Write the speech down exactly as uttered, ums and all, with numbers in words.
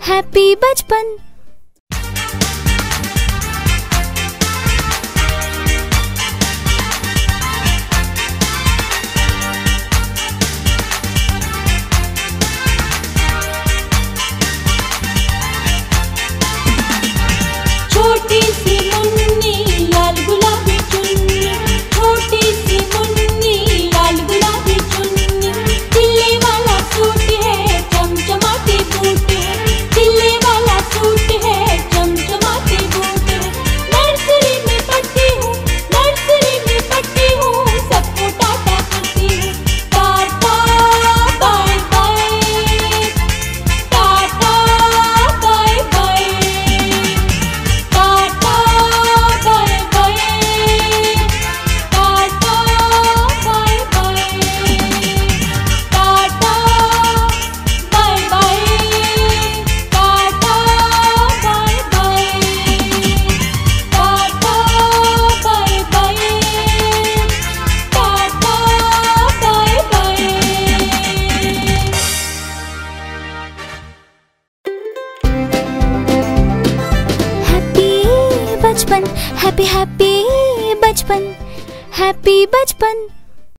Happy बचपन। छोटी सी मुन्नी लाल गुलाबी चुन्नी, छोटी सी मुन्नी लाल गुलाबी चुन्नी, तिल्ले वाला सूट है चमचमाते बूट है, तिल्ले वाला सूट है चमचमाते बूट है। नर्सरी में पढ़ती हूँ, नर्सरी में पढ़ती हूँ, सबको टाटा करती हूँ। Tata bye bye, tata bye bye, tata bye bye, tata bye bye, tata bye bye, tata bye bye, tata bye bye, tata bye bye. Happy बचपन, हैप्पी हैप्पी बचपन, हैप्पी बचपन।